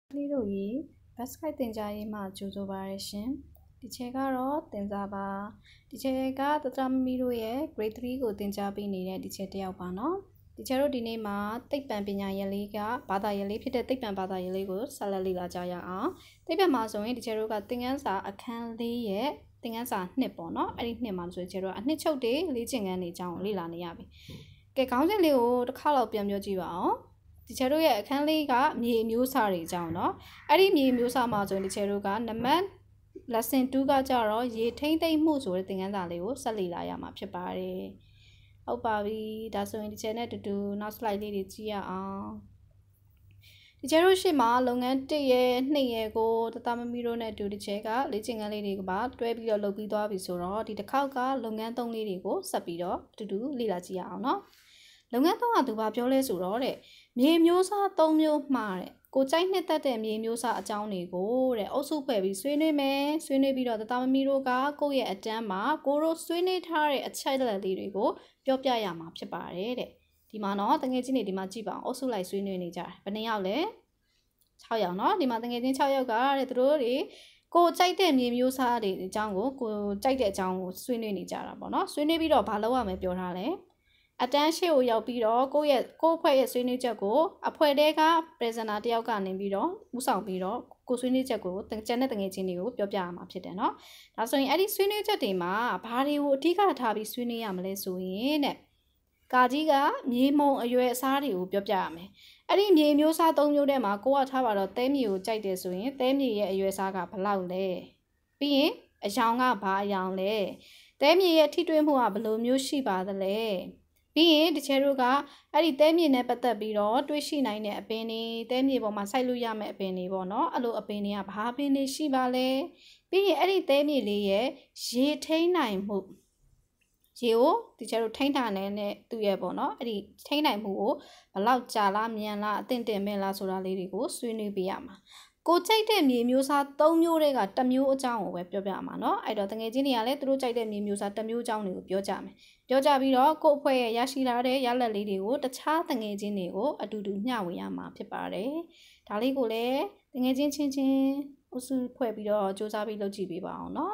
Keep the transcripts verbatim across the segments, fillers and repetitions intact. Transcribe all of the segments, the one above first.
လေးတို့ရေဘတ်စကိုက်တင်ကြားရေးမှာကြိုဆိုပါရရှင်ဒီချက်ကတော့တင်စားပါဒီချက်ကတတမမီတို့ရဲ့ grade three ကိုတင်ကြားပေးနေတဲ့ဒီချက်တယောက်ပါနော်ဒီချက်တို့ဒီနေ့မှာသိပ္ပံပညာရပ်လေးကဘာသာရပ်လေးဖြစ်တဲ့သိပ္ပံဘာသာရပ်လေးကိုဆက်လက်လေ့လာကြရအောင်သိပ္ပံမှာဆိုရင်ဒီချက်တို့ကသင်ခန်းစာအခန်းလေးရဲ့သင်ခန်းစာနှစ်ပေါ့နော်အဲ့ဒီနှစ်မှာဆိုရင်ချက်တို့ကအနှစ်ချုပ်တွေလေ့ကျင့်ခန်းတွေအကြောင်းလေ့လာနေရပြီကဲခေါင်းစဉ်လေးကိုတစ်ခါတော့ပြန်ပြောကြည့်ပါအောင်ဒီချေတို့ရဲ့အခန်းလေးကမြေမျိုးစာတွေအကြောင်းเนาะအဲ့ဒီမြေမျိုးစာမှာဆိုရင်ဒီချေတို့ကနံပါတ် lesson two ကကြတော့ရေထိမ့်သိမ့်မှုဆိုတဲ့သင်ခန်းစာလေးကိုဆက်လေ့လာရမှာဖြစ်ပါတယ်ဟုတ်ပါပြီဒါဆိုရင်ဒီချေနဲ့တူတူနောက် slide လေးတွေကြည့်ရအောင်ဒီချေတို့ရှေ့မှာလုပ်ငန်းတစ်ရဲ့နှစ်ရဲ့ကိုတသမမီတို့နဲ့အတူဒီချေကလေ့ကျင့်ခန်းလေးတွေကပါတွဲပြီးတော့လုပ်ပြီးသွားပြီဆိုတော့ဒီတစ်ခေါက်ကလုပ်ငန်းသုံးလေးတွေကိုဆက်ပြီးတော့အတူတူလေ့လာကြည့်ရအောင်เนาะလုပ်ငန်းသုံးကသူဘာပြောလဲဆိုတော့တဲ့မြေမျိုးစားသုံးမျိုးမှာတဲ့ကိုကြိုက်နှစ်သက်တဲ့မြေမျိုးစားအကြောင်းတွေကိုတဲ့အုပ်စုဖွဲ့ပြီးဆွေးနွေးမယ်ဆွေးနွေးပြီးတော့တသမမီတို့ကကိုယ့်ရဲ့အတန်းမှာကိုတို့ဆွေးနွေးထားတဲ့အချက်အလက်လေးတွေကိုပြောပြရမှာဖြစ်ပါတယ်တဲ့ဒီမှာနော်တငယ်ချင်းတွေဒီမှာကြည့်ပါအောင်အုပ်စုလိုက်ဆွေးနွေးနေကြတယ်ဘယ်နှယောက်လဲ၆ယောက်နော်ဒီမှာတငယ်ချင်း၆ယောက်ကတဲ့သူတို့တွေကိုကြိုက်တဲ့မြေမျိုးစားတွေအကြောင်းကိုကိုကြိုက်တဲ့အကြောင်းကိုဆွေးနွေးနေကြတာပေါ့နော်ဆွေးနွေးပြီးတော့ဘာလုပ်ရမလဲပြောထားလဲအတန်းရှိကိုရောက်ပြီးတော့ကိုယ့်ရဲ့ကိုယ့်အဖွဲ့ရဲ့ဆွေးနွေးချက်ကိုအဖွဲ့တဲက presenter တယောက်ကနေပြီးတော့ဥဆောင်ပြီးတော့ကိုဆွေးနွေးချက်ကိုကျန်တဲ့တငယ်ချင်းတွေကိုပြောပြရမှာဖြစ်တယ်เนาะဒါဆိုရင်အဲ့ဒီဆွေးနွေးချက်တွေမှာဘာတွေကိုအဓိကထားပြီးဆွေးနွေးရမလဲဆိုရင်တဲ့ကာကြီးကမြေမုံအရွယ်အစားတွေကိုပြောပြရမယ်အဲ့ဒီမြေမျိုးစား၃မျိုးထဲမှာကိုကထားပါတော့သဲမြေကိုကြိုက်တယ်ဆိုရင်သဲမြေရဲ့အရွယ်အစားကဘယ်လောက်လဲပြီးရင်အယောင်ကဘာအယောင်လဲသဲမြေရဲ့ထိတွေ့မှုကဘယ်လိုမျိုးရှိပါသလဲပြီးရင်တချို့တို့ကအဲ့ဒီသဲမြေနဲ့ပတ်သက်ပြီးတော့တွေးရှိနိုင်တဲ့အပင်တွေသဲမြေပေါ်မှာစိုက်လို့ရမယ့်အပင်တွေပေါ့နော်အဲ့လိုအပင်တွေကဘာပင်တွေရှိပါလဲပြီးရင်အဲ့ဒီသဲမြေလေးရဲ့ရေထိန်းနိုင်မှုရေကိုတချို့တို့ထိန်းထားနေတဲ့သူရဲ့ပေါ့နော်အဲ့ဒီထိန်းနိုင်မှုကိုဘလောက်ကြာလားမြန်လားအသင့်တင်မဲ့လားဆိုတာလေးတွေကိုဆွေးနွေးပေးရမှာကိုကြိုက်တဲ့မြေမျိုးစား၃မျိုးတွေကတစ်မျိုးအကြောင်းကိုပဲပြောပြမှာเนาะအဲ့တော့တငယ်ချင်းတွေကလည်းသူတို့ကြိုက်တဲ့မြေမျိုးစားတစ်မျိုးအကြောင်းတွေကိုပြောကြမယ်ပြောကြပြီးတော့ကို့အဖွဲ့ရဲ့ရရှိလာတဲ့ရလဒ်လေးတွေကိုတခြားတငယ်ချင်းတွေကိုအတူတူမျှဝေရမှာဖြစ်ပါတယ်ဒါလေးကိုလည်းတငယ်ချင်းချင်းချင်းအုပ်စုဖွဲ့ပြီးတော့စူးစမ်းပြီးလုပ်ကြည့်ပေးပါအောင်เนาะ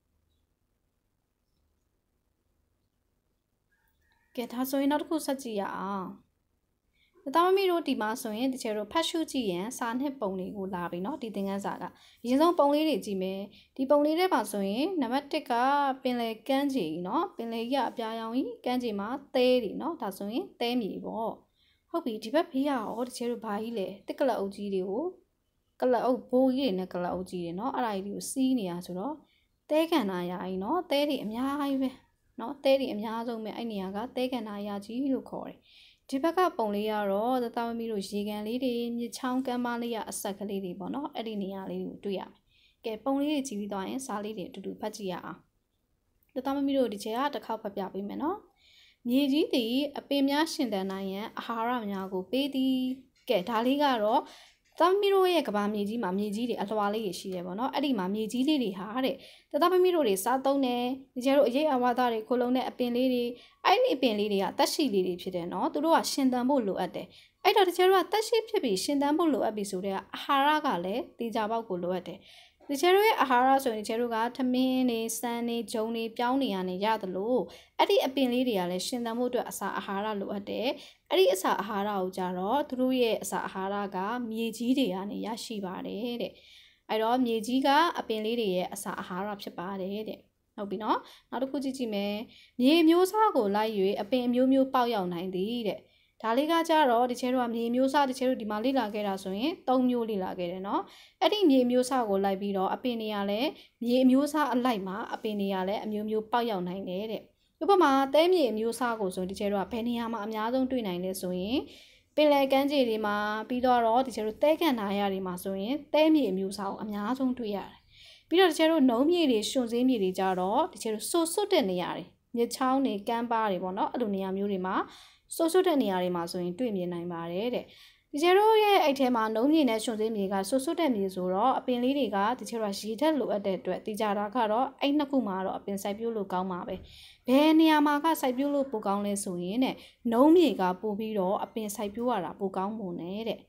ကဲဒါဆိုရင်နောက်တစ်ခုဆက်ကြည့်ရအောင်တသမမီတို့ဒီမှာဆိုရင်တချို့တို့ဖတ်ရှုကြည့်ရင်စာနှစ်ပုံတွေကိုလာပြီเนาะဒီသင်ခန်းစာကအရင်ဆုံးပုံလေးတွေကြည့်မယ်ဒီပုံလေးတွေပါဆိုရင်နံပါတ်တစ်ကပင်လယ်ကမ်းခြေเนาะပင်လယ်ကြီးကအပြာရောင်ကြီးကမ်းခြေမှာသဲတွေเนาะဒါဆိုရင်သဲမြေပေါ့ဟုတ်ပြီဒီဘက်ဘေးကရောတချို့တို့ဘာကြီးလဲတစ်ကလအုပ်ကြီးတွေကိုကလအုပ်ဘိုးကြီးတွေနဲ့ကလအုပ်ကြီးတွေเนาะအဲ့ဒါကြီးတွေကိုစီးနေရဆိုတော့သဲကန်နာရာကြီးเนาะသဲတွေအများကြီးပဲเนาะသဲတွေအများဆုံးပဲအဲ့နေရာကသဲကန်နာရာကြီးလို့ခေါ်တယ်ဒီဘက်ကပုံလေးကတော့သသမီတို့ရေကန်လေးတွေမြစ်ချောင်းကမ်းပါးလေးရအဆက်ကလေးတွေပေါ့နော်အဲ့ဒီနေရာလေးကိုတွေ့ရမယ်။ကဲပုံလေးတွေကြည့်ပြီးသွားရင်စာလေးတွေအတူတူဖတ်ကြည့်ရအောင်။သသမီတို့ဒီချက်ကတစ်ခေါက်ဖတ်ပြပေးမယ်နော်။မြေကြီးတွေအပင်များရှင်သန်နိုင်ရန်အာဟာရများကိုပေးသည်။ကဲဒါလေးကတော့သမီတို့ရဲ့ကဘာမြေကြီးမှာမြေကြီးတွေအလွှာလေးတွေရှိတယ်ပေါ့နော်အဲ့ဒီမှာမြေကြီးလေးတွေဟာတဲ့တသမီတို့တွေစားသုံးတယ်ဒီကျတို့အရေးအဝါသားတွေခိုလုံးတဲ့အပင်လေးတွေအဲ့ဒီအပင်လေးတွေကတက်ရှိလေးတွေဖြစ်တယ်နော်သူတို့ကရှင်သန်ဖို့လိုအပ်တယ်အဲ့တော့ဒီကျတို့ကတက်ရှိဖြစ်ပြီးရှင်သန်ဖို့လိုအပ်ပြီဆိုတော့အာဟာရကလည်းတေချာပေါက်ကိုလိုအပ်တယ်ဒီကျတို့ရဲ့အာဟာရဆိုရင်ဒီကျတို့ကထမင်းတွေစမ်းတွေဂျုံတွေပြောင်းနေရနေရတယ်လို့အဲ့ဒီအပင်လေးတွေကလည်းရှင်သန်ဖို့အတွက်အစာအာဟာရလိုအပ်တယ်အဲ့ဒီအစာအာဟာရကိုကြတော့သူတို့ရဲ့အစာအာဟာရကမြေကြီးတွေကနေရရှိပါတယ်တဲ့အဲ့တော့မြေကြီးကအပင်လေးတွေရဲ့အစာအာဟာရဖြစ်ပါတယ်တဲ့ဟုတ်ပြီနော်နောက်တစ်ခုကြည့်ကြည့်မယ်မြေမျိုးစားကိုလိုက်၍အပင်မျိုးမျိုးပေါက်ရောက်နိုင်သည်တဲ့ဒါလေးကကြတော့ဒီချဲတို့ကမြေမျိုးစားဒီချဲတို့ဒီမှာလေ့လာခဲ့တာဆိုရင်၃မျိုးလေ့လာခဲ့တယ်နော်အဲ့ဒီမြေမျိုးစားကိုလိုက်ပြီးတော့အပင်တွေကလည်းမြေမျိုးစားအလိုက်မှာအပင်တွေကလည်းအမျိုးမျိုးပေါက်ရောက်နိုင်တယ်တဲ့ဥပမာသဲမြေမျိုးစားကိုဆိုဒီချဲတို့ကဘယ်နေရာမှာအများဆုံးတွေ့နိုင်လဲဆိုရင်ပင်လယ်ကမ်းခြေတွေမှာပြီးတော့ဒီချဲတို့သဲကန်နာရတွေမှာဆိုရင်သဲမြေမျိုးစားကိုအများဆုံးတွေ့ရတယ်ပြီးတော့ဒီချဲတို့နုံးမြေတွေရှင်စင်းမြေတွေကြတော့ဒီချဲတို့ဆိုဆွတ်တဲ့နေရာတွေမြစ်ချောင်းတွေကမ်းပါးတွေပေါ့နော်အဲ့လိုနေရာမျိုးတွေမှာဆိုဆွတ်တဲ့နေရာတွေမှာဆိုရင်တွေ့မြင်နိုင်ပါတယ်တဲ့ဒီကျတို့ရဲ့အဲ့ထဲမှာနုံးမြေနဲ့ရှင်စင်းမြေကဆိုဆွတ်တဲ့မြေဆိုတော့အပင်လေးတွေကဒီကျတို့ရေထက်လိုအပ်တဲ့အတွက်တိကျတာကတော့အဲ့နှစ်ခုမှာတော့အပင်စိုက်ပျိုးလို့ကောင်းပါပဲဘယ်နေရာမှာကစိုက်ပျိုးလို့ပိုကောင်းလဲဆိုရင်တဲ့နုံးမြေကပို့ပြီးတော့အပင်စိုက်ပျိုးရတာပိုကောင်းမှုနဲ့တဲ့ ပ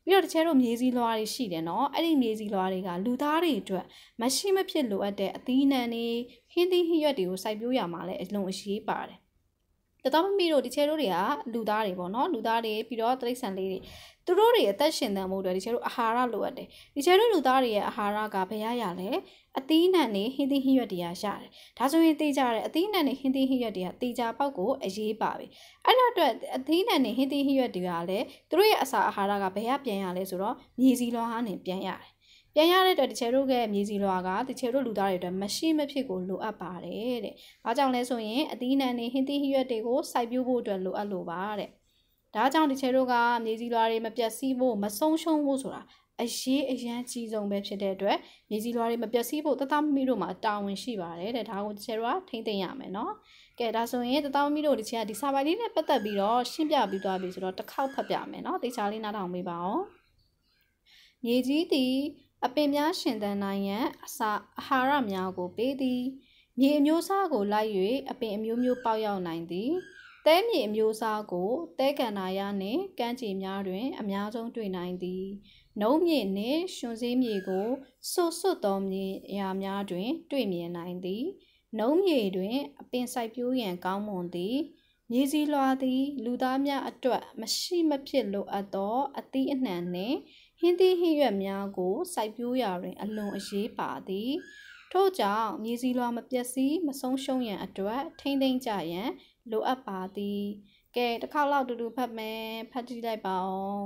ပြီးတော့တချို့မြေစီလွားတွေရှိတယ်နော်အဲ့ဒီမြေစီလွားတွေကလူသားတွေအတွက်မရှိမဖြစ်လိုအပ်တဲ့အသီးနှံတွေဟင်းသီးဟင်းရွက်တွေကိုစိုက်ပျိုးရမှာလဲအလုံးအရှိပါတယ်တတော်မမီတို့တချို့တွေကလူသားတွေပေါ့နော်လူသားတွေပြီးတော့တိရစ္ဆာန်လေးတွေသူတို့တွေအသက်ရှင်သန်မှုတွေတချို့တို့အာဟာရလိုအပ်တယ်ဒီချို့တို့လူသားတွေရဲ့အာဟာရကဘယ်ရရလဲအသီးနှံတွေဟင်းသီးဟင်းရွက်တွေရရတယ်ဒါဆိုရင်တေးကြတဲ့အသီးနှံတွေဟင်းသီးဟင်းရွက်တွေကတေးကြပေါက်ကိုအရေးပါပြီအဲ့တော့အတွက်အသီးနှံတွေဟင်းသီးဟင်းရွက်တွေကလည်းသူတို့ရဲ့အစာအာဟာရကဘယ်ရပြန်ရလဲဆိုတော့မြေစီလွှားနဲ့ပြန်ရတယ်ပြန်ရတဲ့အတွက်တချို့တို့ရဲ့မြေစီလွှားကတချို့တို့လူသားတွေအတွက်မရှိမဖြစ်ကိုလိုအပ်ပါတယ်တဲ့။ဘာကြောင့်လဲဆိုရင်အသီးနှံတွေဟင်းသီးဟင်းရွက်တွေကိုစိုက်ပျိုးဖို့အတွက်လိုအပ်လို့ပါတဲ့။ဒါကြောင့်တချို့တို့ကမြေစီလွှားတွေမပြတ်စီးဖို့မဆုံးရှုံးဖို့ဆိုတာအရေးအရန်ကြီးဆုံးပဲဖြစ်တဲ့အတွက်မြေစီလွှားတွေမပြတ်စီးဖို့တသားမမီတို့မှာတာဝန်ရှိပါတယ်တဲ့။ဒါကိုတချို့တို့ကထိမ့်သိမ့်ရမယ်နော်။ကဲဒါဆိုရင်တသားမမီတို့တချို့ကဒီစာပိုင်လေးနဲ့ပတ်သက်ပြီးတော့ရှင်းပြပြီးသွားပြီဆိုတော့တစ်ခေါက်ဖတ်ပြမယ်နော်။သေချာလေးနားထောင်ပေးပါအောင်။မြေကြီးသည်အပင်များရှင်သန်နိုင်ရန်အစာအာဟာရများကိုပေးသည်မြေအမျိုးအစားကိုလိုက်၍အပင်အမျိုးမျိုးပေါက်ရောက်နိုင်သည်တဲမြေအမျိုးအစားကိုတဲကန္နာရနှင့်ကမ်းခြေများတွင်အများဆုံးတွေ့နိုင်သည်နှုံးမြေနှင့်ရွှွန်စည်းမြေကိုဆွတ်ဆွတ်သောမြေရာများတွင်တွေ့မြင်နိုင်သည်နှုံးမြေတွင်အပင်စိုက်ပျိုးရန်ကောင်းမွန်သည်မြေစီလွှာသည်လူသားများအတွက်မရှိမဖြစ်လိုအပ်သောအသီးအနှံနှင့်ဟင်းသီးဟင်းရွက်များကိုစိုက်ပျိုးရာတွင်အလွန်အရေးပါသည်ထို့ကြောင့်မြေစီလွှာမပျက်စီးမဆုံးရှုံးရန်အတွက်ထိမ့်သိမ့်ကြရန်လိုအပ်ပါသည်ကဲတစ်ခေါက်လောက်တူတူဖတ်မယ်ဖတ်ကြည့်လိုက်ပါဦး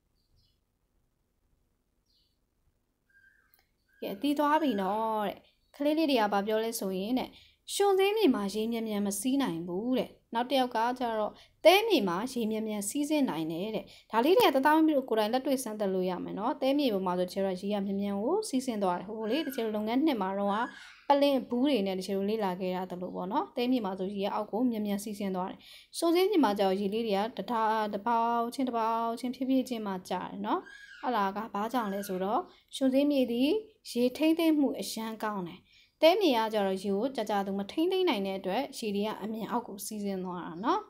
ကဲတီးသွားပြီနော်တဲ့ကလေးလေးတွေကဘာပြောလဲဆိုရင်တဲ့ရွှွန်စည်းမြေမှာရေမြန်မြန်မစီးနိုင်ဘူးတဲ့နောက်တစ်ယောက်ကကျတော့တဲမြေမှာရေမြန်မြန်စီးဆင်းနိုင်တယ်တဲ့ဒါလေးတွေကတသားမီတို့ကိုယ်တိုင်လက်တွေ့စမ်းသပ်လို့ရမယ်နော်တဲမြေပေါ်မှာဆိုကျတော့ရေရမြန်မြန်ကိုစီးဆင်းသွားတယ်ဟိုလေတချို့လုပ်ငန်းနှစ်မှာတော့ပလင်းဘူးတွေနဲ့တချို့လေးလာခဲ့တာတလို့ပေါ့နော်တဲမြေမှာဆိုရေရအောက်ကိုမြန်မြန်စီးဆင်းသွားတယ်ရွှွန်စည်းမြေမှာကျတော့ရေလေးတွေကတထားတပေါက်ချင်းတပေါက်ချင်းဖြည်းဖြည်းချင်းမှကျတယ်နော်အဲ့ဒါကဘာကြောင့်လဲဆိုတော့ရွှွန်စည်းမြေသည်ရေထိမ့်သိမ့်မှုအရန်ကောင်းတယ်တဲမြေကကြတော့ရေကိုကြာကြာသူမထိမ့်သိမ့်နိုင်တဲ့အတွက်ရေတွေကအမြင်အောက်ကိုစီးဆင်းသွားတာနော်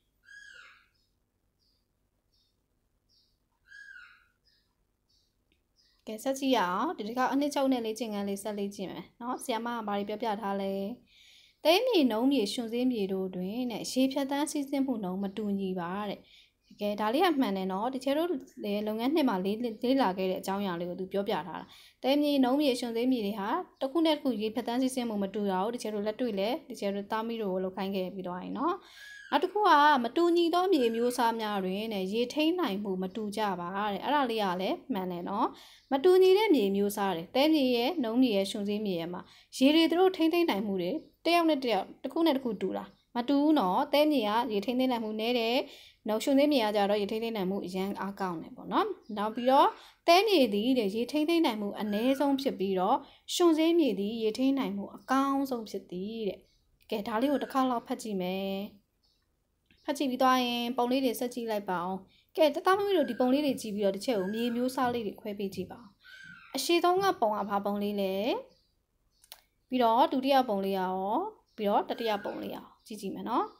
ကဲဆက်ကြည့်ရအောင်ဒီတစ်ခါအနှစ်ချုပ်နဲ့လေးချင်းကန်းလေးဆက်လေးချင်းမယ်နော်ဆီယမကဘာတွေပြောပြထားလဲတဲမြေနှုံးမြေရွှွန်စည်းမြေတို့တွင်နဲ့ရေဖြတ်တန်းစီးဆင်းမှုနှုံးမတူညီပါတဲ့ကဲဒါလေးကမှန်တယ်နော်တချို့တို့လုပ်ငန်းနှစ်မှာလေးလေးလာခဲ့တဲ့အကြောင်းအရာလေးကိုသူပြောပြထားတာတဲမြေနှုံးမြေရွှွန်စည်းမြေတွေဟာတစ်ခုနဲ့တစ်ခုရေဖြတ်တန်းစီးဆင်းမှုမတူတာကိုတချို့တို့လက်တွေ့လဲတချို့တို့သားမီးတို့ကိုလောက်ခိုင်းခဲ့ပြီးတော့ရင်နော်နောက်တစ်ခုကမတူညီသောမြေမျိုးစားများတွင်နဲ့ရေထိန်းနိုင်မှုမတူကြပါတဲ့အဲ့ဒါလေးကလည်းမှန်တယ်နော်မတူညီတဲ့မြေမျိုးစားတွေတဲမြေရဲ့နှုံးမြေရဲ့ရွှွန်စည်းမြေရဲ့မှာရေတွေသူတို့ထိန်းသိမ်းနိုင်မှုတွေတယောက်နဲ့တယောက်တစ်ခုနဲ့တစ်ခုတူတာမတူဘူးနော်တဲမြေကရေထိန်းသိမ်းနိုင်မှုနည်းတယ်နှုံးရွှွန်စည်းမြေကကြတော့ရေထိန်းသိမ်းနိုင်မှုအရန်အားကောင်းတယ်ပေါ့နော်နောက်ပြီးတော့တဲမြေသည်တဲ့ရေထိန်းသိမ်းနိုင်မှုအနည်းဆုံးဖြစ်ပြီးတော့ရွှွန်စည်းမြေသည်ရေထိန်းနိုင်မှုအကောင်းဆုံးဖြစ်သည်တဲ့ကဲဒါလေးကိုတစ်ခါလောက်ဖတ်ကြည့်မယ်ဖတ်ကြည့်ပြီးသွားရင်ပုံလေးတွေဆက်ကြည့်လိုက်ပါအောင်ကဲတသားမမီတို့ဒီပုံလေးတွေကြည့်ပြီးတော့တစ်ချက်ကိုမြေမျိုးစားလေးတွေခွဲပေးကြည့်ပါအောင်အရှိသုံးကပုံကဘာပုံလေးလဲပြီးတော့ဒုတိယပုံလေးရောပြီးတော့တတိယပုံလေးရောကြည့်ကြည့်မယ်နော်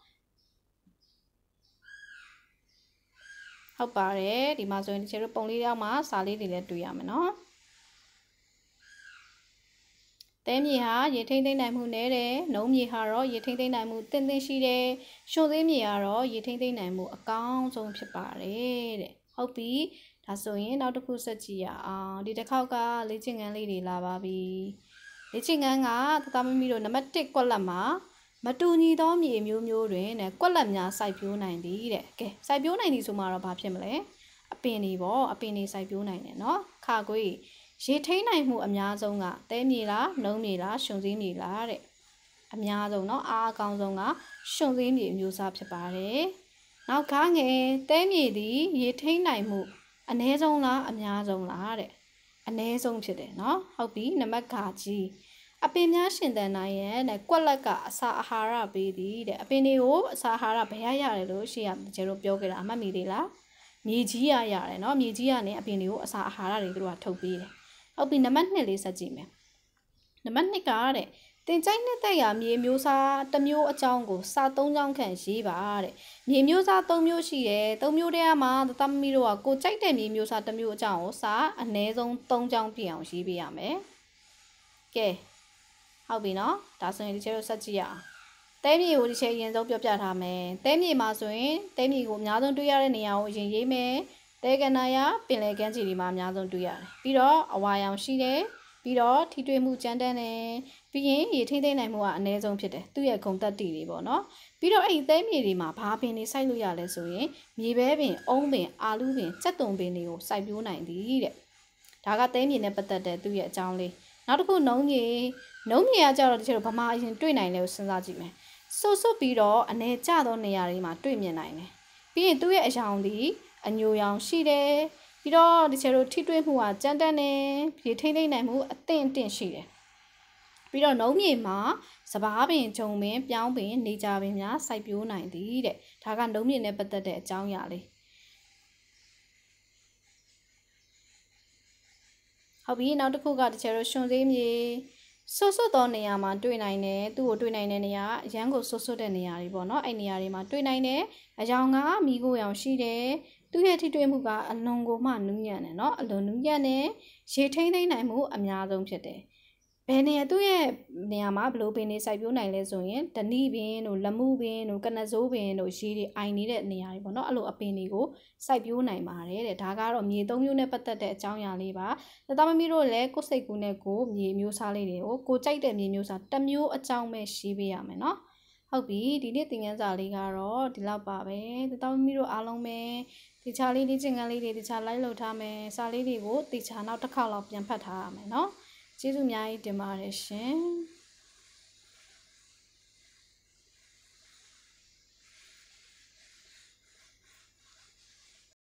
ဟုတ်ပါတယ်ဒီမှာဆိုရင်တစ်ချက်တို့ပုံလေးရောက်မှာစာလေးတွေလည်းတွေ့ရမယ်နော်တဲမြေဟာရေထိမ့်သိမ့်နိုင်မှုနည်းတယ်နှုံးမြေဟာတော့ရေထိမ့်သိမ့်နိုင်မှုတင့်တင့်ရှိတယ်ရွှွန်စည်းမြေကတော့ရေထိမ့်သိမ့်နိုင်မှုအကောင်းဆုံးဖြစ်ပါတယ်တဲ့ဟုတ်ပြီဒါဆိုရင်နောက်တစ်ခုဆက်ကြည့်ရအောင်ဒီတစ်ခေါက်ကလေ့ကျင့်ခန်းလေးတွေလာပါပြီလေ့ကျင့်ခန်းကတသားမမီတို့နံပါတ်တစ်ကွက်လက်မှာမတူညီသောမြေမျိုးမျိုးတွင်နဲ့ကွက်လက်များစိုက်ပျိုးနိုင်သည်တဲ့ကဲစိုက်ပျိုးနိုင်သည်ဆိုမှတော့ဘာဖြစ်မလဲအပင်တွေပေါ့အပင်တွေစိုက်ပျိုးနိုင်တယ်နော်ခါကွေးရေထိန်းနိုင်မှုအများဆုံးကတဲမြေလားနှုံးမြေလားရွှွန်စည်းမြေလားတဲ့အများဆုံးเนาะအားအကောင်းဆုံးကရွှွန်စည်းမြေအမျိုးအစားဖြစ်ပါတယ်နောက်ခါငယ်တဲမြေသည်ရေထိန်းနိုင်မှုအနည်းဆုံးလားအများဆုံးလားတဲ့အနည်းဆုံးဖြစ်တယ်เนาะဟုတ်ပြီနံပါတ်ခါကြီးအပင်များရှင်သန်နိုင်ရန်တဲ့ကွက်လက်ကအစာအာဟာရပေးသည်တဲ့အပင်တွေကိုအစာအာဟာရဘယ်ရရတယ်လို့ရှေ့ကကျွန်တော်ပြောခဲ့တာအမှတ်မိသေးလားမြေကြီးရရတယ်เนาะမြေကြီးကနေအပင်တွေကိုအစာအာဟာရတွေသူတို့ကထုတ်ပေးတယ်ဟုတ်ပြီနံပါတ်နှစ်လေးဆက်ကြည့်မယ်နံပါတ်နှစ်ကတဲ့တင်ကြိုက်တဲ့ရမြေမျိုးစားတစ်မျိုးအကြောင်းကိုစာသုံးကြောင်းခန့်ရေးပါတဲ့မြေမျိုးစားသုံးမျိုးရှိတယ်သုံးမျိုးတည်းမှာတသမမီတို့ကကိုကြိုက်တဲ့မြေမျိုးစားတစ်မျိုးအကြောင်းကိုစာအနည်းဆုံးသုံးကြောင်းပြည့်အောင်ရေးပေးရမယ်ကဲဟုတ်ပြီနော်ဒါဆိုရင်ဒီချက်တို့ဆက်ကြည့်ရအောင်တဲမြေကိုဒီချက်အရင်ဆုံးပြောပြထားမယ်တဲမြေမှာဆိုရင်တဲမြေကိုအများဆုံးတွေ့ရတဲ့နေရာကိုအရင်ရေးမယ်တဲကနာရပင်လယ်ကမ်းခြေတွေမှာအများဆုံးတွေ့ရတယ်ပြီးတော့အဝါရောင်ရှိတယ်ပြီးတော့ထိတွေ့မှုကြမ်းတမ်းတယ်ပြီးရင်ရေထိမ့်သိမ့်နိုင်မှုကအနည်းဆုံးဖြစ်တယ်သူ့ရဲ့ဂုဏ်သက်တည်တွေပေါ့နော်ပြီးတော့အဲ့ဒီသဲမြေတွေမှာဘာပင်တွေစိုက်လို့ရလဲဆိုရင်မြေပဲပင်အုံးပင်အာလူးပင်စက်တုံပင်တွေကိုစိုက်ပျိုးနိုင်သည်တဲ့ဒါကသဲမြေနဲ့ပတ်သက်တဲ့သူ့ရဲ့အကြောင်းလေးနောက်တစ်ခုနှုံးမြေနှုံးမြေကကြတော့တချို့ဗမာအရင်တွေ့နိုင်တယ်ကိုစဉ်းစားကြည့်မယ်ဆွတ်ဆွတ်ပြီးတော့အနေကျသောနေရာတွေမှာတွေ့မြင်နိုင်တယ်ပြီးရင်သူ့ရဲ့အယောင်ဒီအညိုရောင်ရှိတယ်ပြီးတော့ဒီချေတို့ထိတွေ့မှုကကြမ်းတမ်းတယ်ရေထိမ့်သိမ့်နိုင်မှုအသင့်အတင့်ရှိတယ်ပြီးတော့နှုံးမြေမှာစပားပင်ဂျုံပင်ပြောင်းပင်နေကြပင်များစိုက်ပျိုးနိုင်သည်တဲ့ဒါကနှုံးမြေနဲ့ပတ်သက်တဲ့အကြောင်းအရာလေးဟုတ်ပြီနောက်တစ်ခုကဒီချေတို့ရှင်သေးမြေဆွတ်ဆွတ်သောနေရာမှာတွေ့နိုင်တယ်သူ့ကိုတွေ့နိုင်တဲ့နေရာအရန်ကိုဆွတ်ဆွတ်တဲ့နေရာတွေပေါ့နော်အဲ့နေရာတွေမှာတွေ့နိုင်တယ်အယောင်ကမိကိုရောင်ရှိတယ်သူ့ရဲ့ထိတွေ့မှုကအလွန်ကိုမှနူးညံ့တယ်เนาะအလွန်နူးညံ့တယ်ရေထိမ့်သိမ့်နိုင်မှုအများဆုံးဖြစ်တယ်ဘယ်နေရာသူ့ရဲ့နေရာမှာဘလို့ပင်တွေစိုက်ပျိုးနိုင်လဲဆိုရင်ဓနိပင်တို့လက်မှုပင်တို့ကနဇိုးပင်တို့ရေတွေအိုင်နေတဲ့နေရာတွေပေါ့เนาะအဲ့လိုအပင်တွေကိုစိုက်ပျိုးနိုင်ပါတယ်တဲ့ဒါကတော့မြေသုံးမျိုးနဲ့ပတ်သက်တဲ့အကြောင်းအရာလေးပါသားမမီတို့လည်းကိုယ်စိတ်ကူးနဲ့ကိုမြေမျိုးစားလေးတွေကိုကိုကြိုက်တဲ့မြေမျိုးစားတစ်မျိုးအကြောင်းပဲရှိပေးရမယ်เนาะဟုတ်ပြီဒီနေ့သင်ခန်းစာလေးကတော့ဒီလောက်ပါပဲသားမမီတို့အားလုံးပဲဒီချာလေးဒီကျင်ကန်းလေးတွေဒီချာလိုက်လုပ်ထားမယ်စာလေးတွေကိုဒီချာနောက်တစ်ခေါက်လောက်ပြန်ဖတ်ထားရမယ်เนาะကျေးဇူးအများကြီးတင်ပါတယ်ရှင်